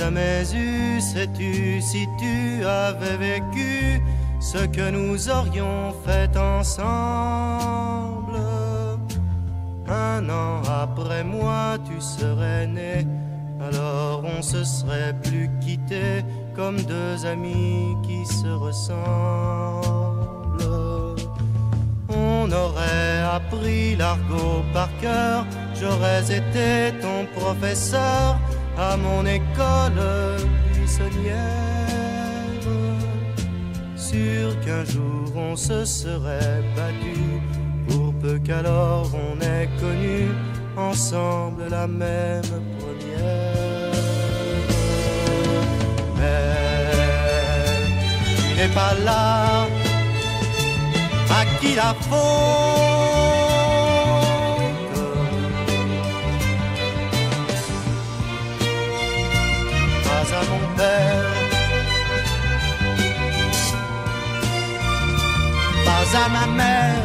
jamais eu, sais-tu, si tu avais vécu ce que nous aurions fait ensemble. Un an après moi, tu serais né, alors on se serait plus quittés comme deux amis qui se ressemblent. On aurait appris l'argot par cœur, j'aurais été ton professeur à mon école buissonnière. Sûr qu'un jour on se serait battu, pour peu qu'alors on ait connu ensemble la même première. Mais tu n'es pas là, à qui la faute? Pas à mon père, pas à ma mère.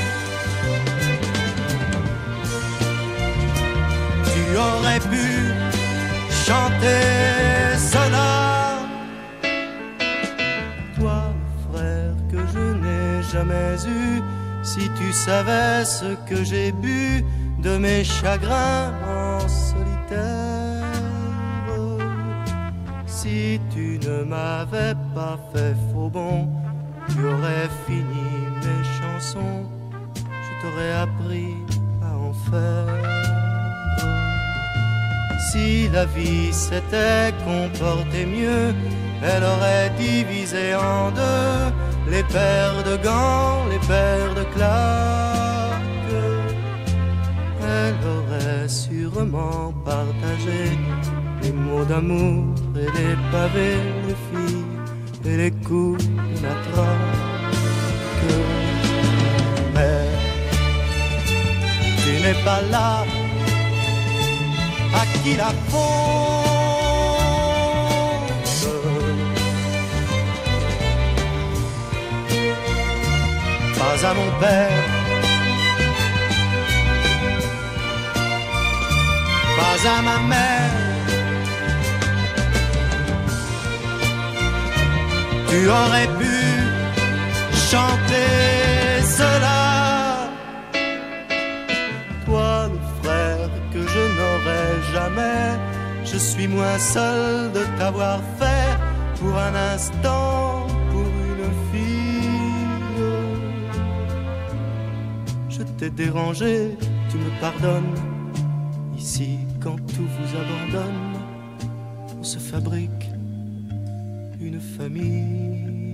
Tu aurais pu chanter cela. Toi, frère, que je n'ai jamais eu, si tu savais ce que j'ai bu de mes chagrins en solitaire. Si tu ne m'avais pas fait faux bon, tu aurais fini mes chansons, je t'aurais appris à en faire. Si la vie s'était comportée mieux, elle aurait divisé en deux les paires de gants, les paires de claques. Elle aurait sûrement partagé les mots d'amour et les pavés, les filles et les coups de la traque. Mais tu n'es pas là, à qui la faute? Pas à mon père, pas à ma mère. Tu aurais pu chanter cela. Toi, le frère que je n'aurai jamais, je suis moins seul de t'avoir fait pour un instant, pour une fille. Je t'ai dérangé, tu me pardonnes. Ici, quand tout vous abandonne, on se fabrique une famille.